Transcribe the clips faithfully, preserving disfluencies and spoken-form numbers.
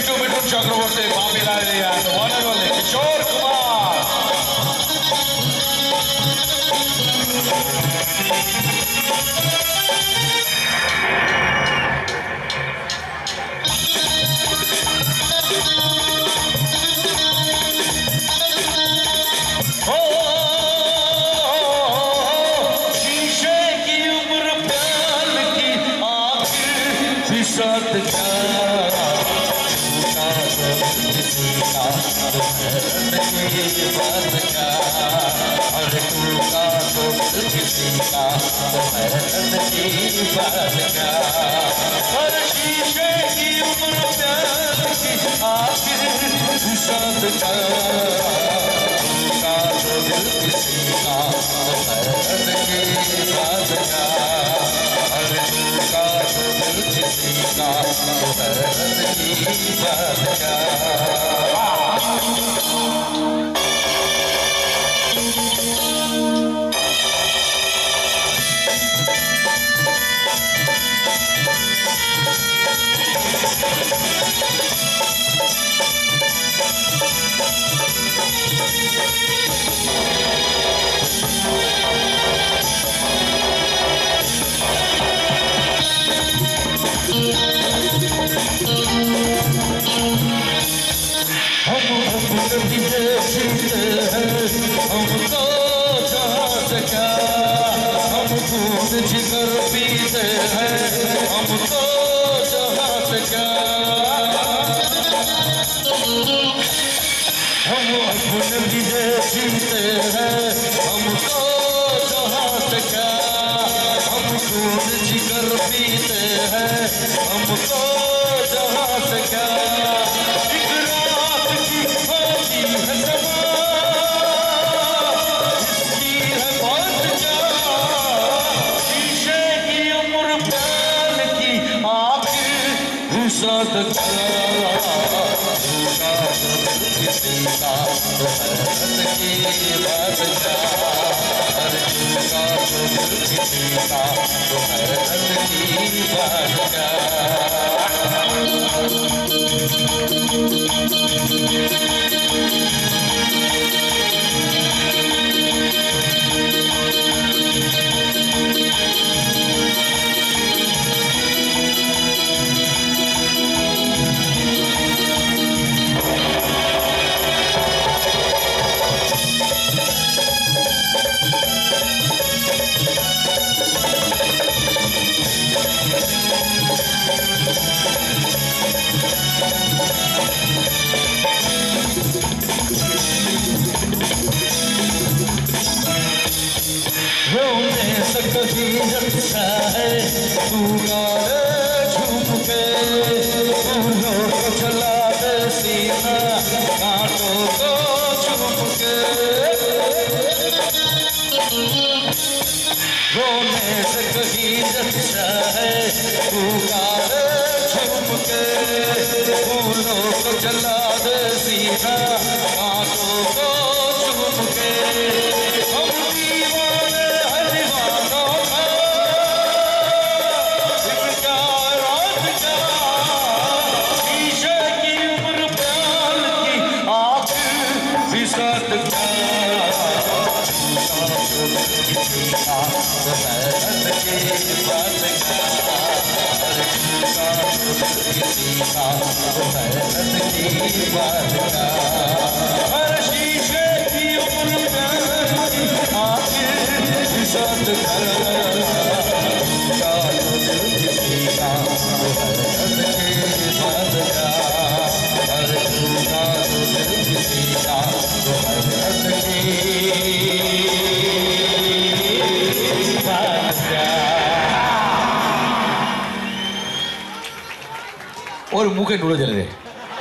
Bittu Mithun Chakraborty Bapi Roy and one and only Kishore Kumar. ওর মুখে নুড়ে জ্বলে রে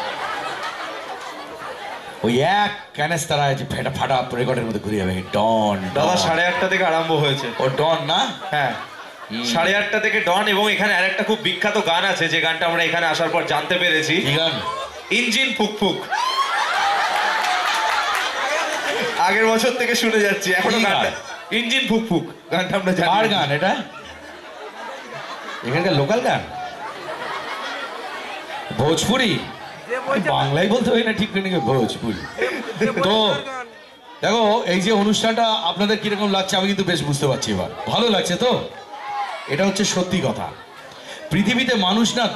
ওই এক ক্যানেস্তারায় যে ফেটা ফাটা রেকর্ডের মধ্যে ঘুরে যাবে ডন। দাদা সাড়ে আটটা থেকে আরম্ভ হয়েছে। ও ডন না? হ্যাঁ সাড়ে আটটা থেকে ডন। এবং এখানে আরেকটা খুব বিখ্যাত গান আছে যে গানটা আমরা এখানে আসার পর জানতে পেরেছি। কি গান? ইঞ্জিন ফুকফুক। আগের বছর থেকে শুনে যাচ্ছি এখনো গানটা ইঞ্জিন ফুকফুক গানটা আমরা জানি। আর গান এটা এখানকার লোকাল গান ভোজপুরি বাংলায় বলতে হয় না ঠিক করে নাকি ভোজপুরি। তো দেখো এই যে অনুষ্ঠানটা আপনাদের কিরকম লাগছে আমি কিন্তু বেশ বুঝতে পারছি এবার। ভালো লাগছে তো? এটা হচ্ছে সত্যি কথা। পৃথিবীতে মানুষ না